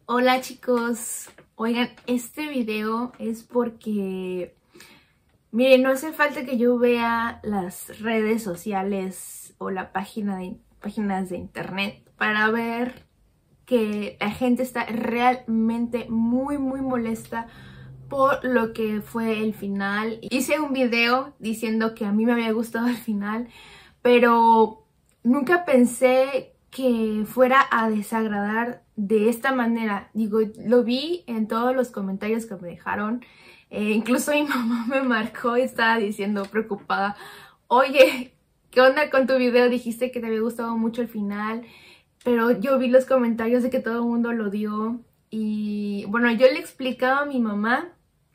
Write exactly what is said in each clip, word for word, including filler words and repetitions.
Hola chicos, oigan, este video es porque, miren, no hace falta que yo vea las redes sociales o la página de páginas de internet para ver que la gente está realmente muy muy molesta por lo que fue el final. Hice un video diciendo que a mí me había gustado el final, pero nunca pensé que fuera a desagradar de esta manera. Digo, lo vi en todos los comentarios que me dejaron. Eh, incluso mi mamá me marcó y estaba diciendo preocupada: oye, ¿qué onda con tu video? Dijiste que te había gustado mucho el final, pero yo vi los comentarios de que todo el mundo lo odió. Y bueno, yo le explicaba a mi mamá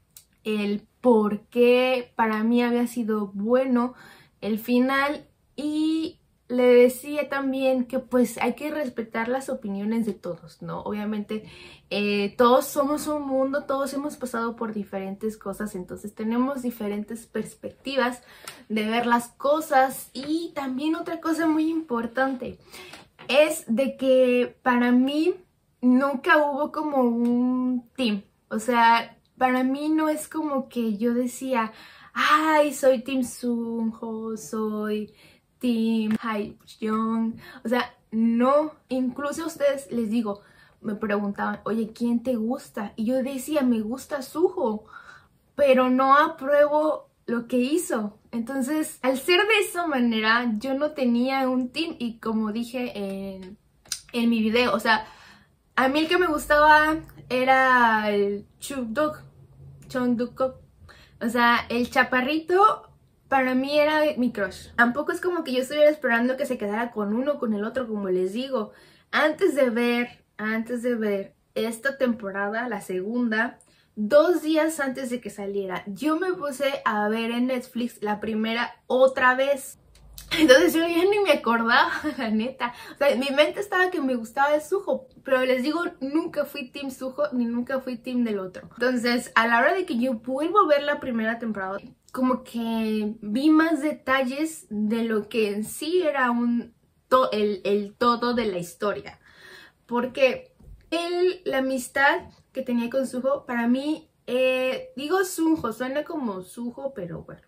el por qué para mí había sido bueno el final, y le decía también que pues hay que respetar las opiniones de todos, ¿no? Obviamente eh, todos somos un mundo, todos hemos pasado por diferentes cosas, entonces tenemos diferentes perspectivas de ver las cosas. Y también otra cosa muy importante es de que para mí nunca hubo como un team. O sea, para mí no es como que yo decía, ay, soy Team Sunho, soy Team Haeyoung. O sea, no. Incluso a ustedes les digo, me preguntaban, oye, ¿quién te gusta? Y yo decía, me gusta Suho, pero no apruebo lo que hizo. Entonces, al ser de esa manera, yo no tenía un team. Y como dije en, en mi video, o sea, a mí el que me gustaba era el Chungduk, Chungduk. O sea, el chaparrito para mí era mi crush. Tampoco es como que yo estuviera esperando que se quedara con uno o con el otro, como les digo. Antes de ver, antes de ver esta temporada, la segunda, dos días antes de que saliera, yo me puse a ver en Netflix la primera otra vez. Entonces yo ya ni me acordaba, la neta. O sea, mi mente estaba que me gustaba de Suho, pero les digo, nunca fui Team Suho ni nunca fui Team del otro. Entonces, a la hora de que yo vuelvo a ver la primera temporada, como que vi más detalles de lo que en sí era un to el, el todo de la historia. Porque él, la amistad que tenía con Suho, para mí, eh, digo Sunho, suena como Suho, pero bueno.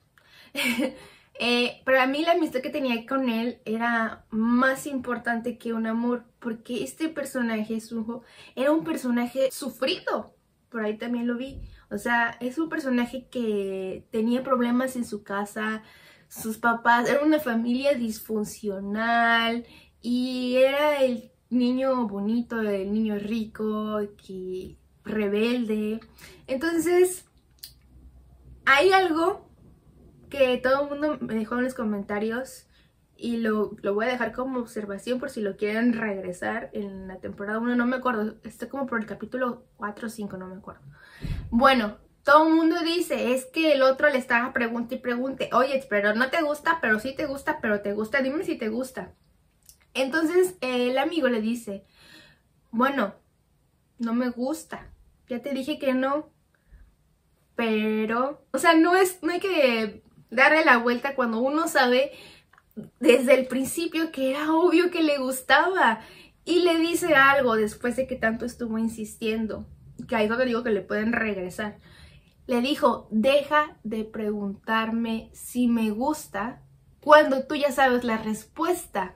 Eh, para mí la amistad que tenía con él era más importante que un amor, porque este personaje, Sunho, era un personaje sufrido. Por ahí también lo vi. O sea, es un personaje que tenía problemas en su casa, sus papás, era una familia disfuncional y era el niño bonito, el niño rico, que rebelde. Entonces, hay algo que todo el mundo me dejó en los comentarios y lo, lo voy a dejar como observación por si lo quieren regresar en la temporada uno, no me acuerdo, está como por el capítulo cuatro o cinco, no me acuerdo. Bueno, todo el mundo dice, es que el otro le estaba pregunte y pregunte, oye, pero no te gusta, pero sí te gusta, pero te gusta, dime si te gusta. Entonces el amigo le dice, bueno, no me gusta, ya te dije que no, pero, o sea, no es, no hay que darle la vuelta cuando uno sabe desde el principio que era obvio que le gustaba. Y le dice algo después de que tanto estuvo insistiendo, que ahí es donde digo que le pueden regresar. Le dijo, deja de preguntarme si me gusta cuando tú ya sabes la respuesta.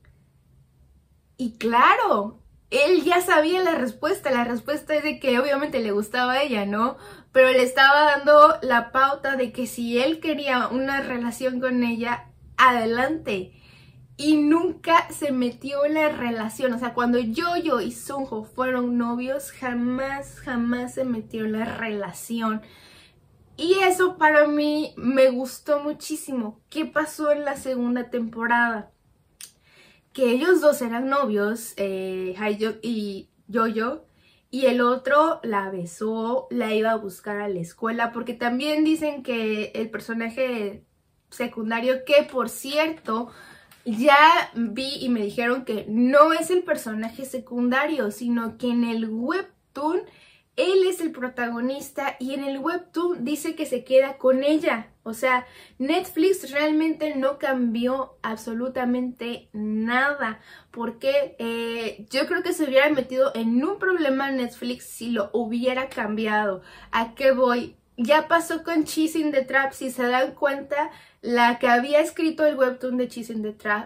Y claro, él ya sabía la respuesta. La respuesta es de que obviamente le gustaba a ella, ¿no? Pero le estaba dando la pauta de que si él quería una relación con ella, adelante. Y nunca se metió en la relación. O sea, cuando Yoyo y Sunho fueron novios, jamás, jamás se metió en la relación. Y eso para mí me gustó muchísimo. ¿Qué pasó en la segunda temporada? Que ellos dos eran novios, eh, Haeyoung y Yoyo, y el otro la besó, la iba a buscar a la escuela, porque también dicen que el personaje secundario, que por cierto, ya vi y me dijeron que no es el personaje secundario, sino que en el webtoon él es el protagonista y en el webtoon dice que se queda con ella. O sea, Netflix realmente no cambió absolutamente nada. Porque eh, yo creo que se hubiera metido en un problema Netflix si lo hubiera cambiado. ¿A qué voy? Ya pasó con Chasing the Trap. Si se dan cuenta, la que había escrito el webtoon de Chasing the Trap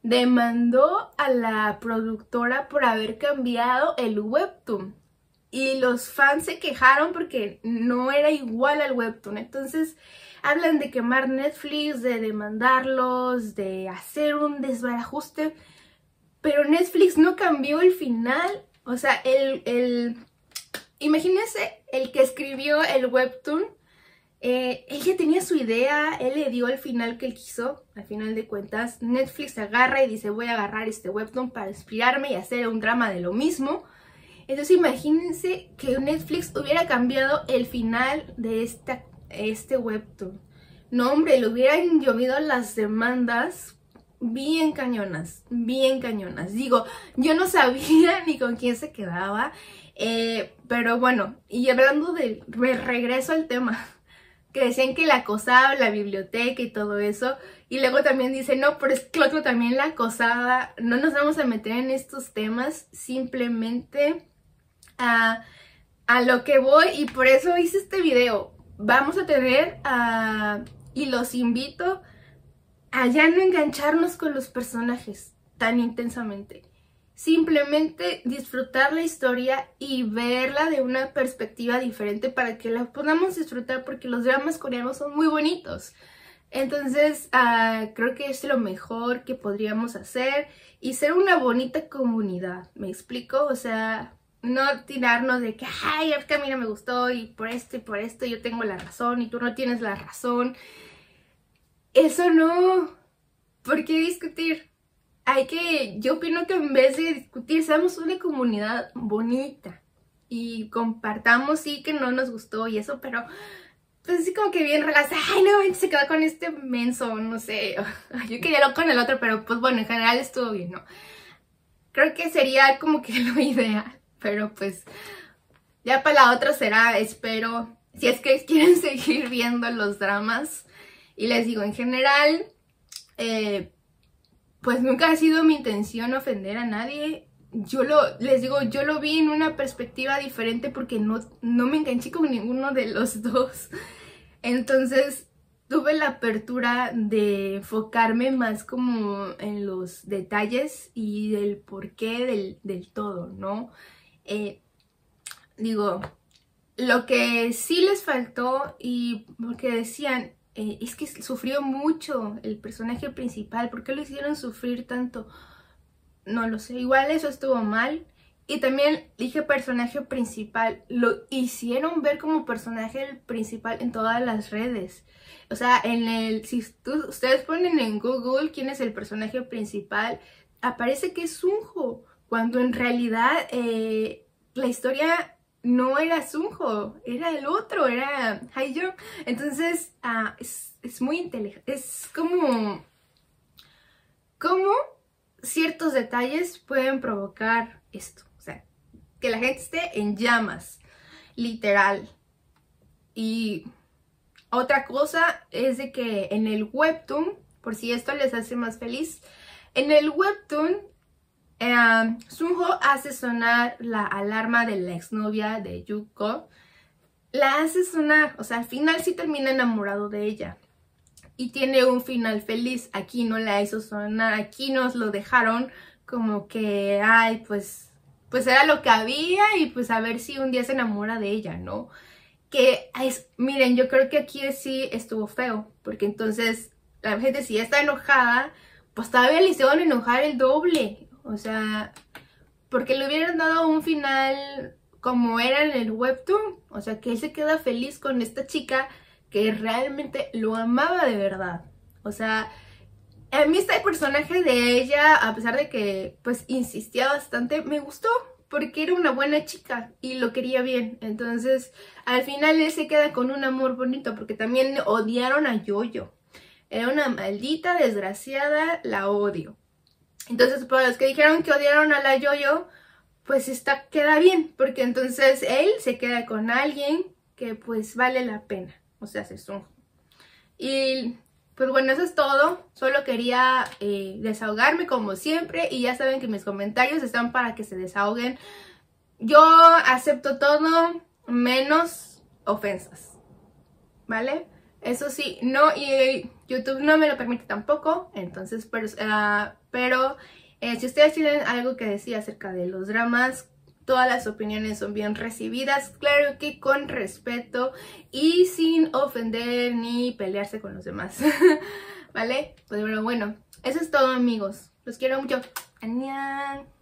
demandó a la productora por haber cambiado el webtoon. Y los fans se quejaron porque no era igual al webtoon. Entonces hablan de quemar Netflix, de demandarlos, de hacer un desbarajuste. Pero Netflix no cambió el final. O sea, el, el... imagínense el que escribió el webtoon. Eh, él ya tenía su idea, él le dio el final que él quiso. Al final de cuentas, Netflix agarra y dice: voy a agarrar este webtoon para inspirarme y hacer un drama de lo mismo. Entonces imagínense que Netflix hubiera cambiado el final de esta, este webtoon. No, hombre, le hubieran llovido las demandas bien cañonas, bien cañonas. Digo, yo no sabía ni con quién se quedaba, eh, pero bueno, y hablando de, me regreso al tema, que decían que la acosaba la biblioteca y todo eso, y luego también dicen, no, pero es que el otro también la acosaba. No nos vamos a meter en estos temas, simplemente a, a lo que voy, y por eso hice este video. Vamos a tener, uh, y los invito a ya no engancharnos con los personajes tan intensamente. Simplemente disfrutar la historia y verla de una perspectiva diferente para que la podamos disfrutar, porque los dramas coreanos son muy bonitos. Entonces uh, creo que es lo mejor que podríamos hacer y ser una bonita comunidad, ¿me explico? O sea, no tirarnos de que, ay, es que a mí no me gustó y por esto y por esto yo tengo la razón y tú no tienes la razón. Eso no. ¿Por qué discutir? Hay que, yo opino que en vez de discutir, seamos una comunidad bonita y compartamos, sí, que no nos gustó y eso, pero pues así como que bien relajada. Ay, no, se quedó con este menso, no sé. Yo quería lo con el otro, pero pues bueno, en general estuvo bien, ¿no? Creo que sería como que lo ideal, pero pues ya para la otra será, espero, si es que quieren seguir viendo los dramas. Y les digo, en general, eh, pues nunca ha sido mi intención ofender a nadie. Yo lo, les digo, yo lo vi en una perspectiva diferente porque no, no me enganché con ninguno de los dos. Entonces tuve la apertura de enfocarme más como en los detalles y del porqué del, del todo, ¿no? Eh, digo, lo que sí les faltó, y porque decían, eh, es que sufrió mucho el personaje principal, ¿por qué lo hicieron sufrir tanto? No lo sé, igual eso estuvo mal. Y también dije personaje principal, lo hicieron ver como personaje principal en todas las redes. O sea, en el, si tú, ustedes ponen en Google quién es el personaje principal, aparece que es Sunho, cuando en realidad eh, la historia no era Sunho, era el otro, era Haeyoung. Entonces, uh, es, es muy inteligente, es como, como ciertos detalles pueden provocar esto. O sea, que la gente esté en llamas, literal. Y otra cosa es de que en el webtoon, por si esto les hace más feliz, en el webtoon eh, Sunho hace sonar la alarma de la exnovia de Yuko. La hace sonar, o sea, al final sí termina enamorado de ella. Y tiene un final feliz. Aquí no la hizo sonar, aquí nos lo dejaron como que, ay, pues, pues era lo que había y pues a ver si un día se enamora de ella, ¿no? Que, es, miren, yo creo que aquí sí estuvo feo, porque entonces la gente si ya está enojada, pues todavía le hicieron enojar el doble. O sea, porque le hubieran dado un final como era en el webtoon. O sea, que él se queda feliz con esta chica que realmente lo amaba de verdad. O sea, a mí este personaje de ella, a pesar de que pues insistía bastante, me gustó. Porque era una buena chica y lo quería bien. Entonces, al final él se queda con un amor bonito. Porque también odiaron a Yoyo. Era una maldita desgraciada, la odio. Entonces, para los que dijeron que odiaron a la Yoyo, pues está, queda bien, porque entonces él se queda con alguien que pues vale la pena, o sea, se son. Y pues bueno, eso es todo. Solo quería eh, desahogarme como siempre, y ya saben que mis comentarios están para que se desahoguen. Yo acepto todo menos ofensas, ¿vale? Eso sí, no, y YouTube no me lo permite tampoco. Entonces, pero, uh, pero eh, si ustedes tienen algo que decir acerca de los dramas, todas las opiniones son bien recibidas, claro que con respeto y sin ofender ni pelearse con los demás. ¿Vale? Pues bueno, bueno, eso es todo, amigos. Los quiero mucho. ¡Annyeong!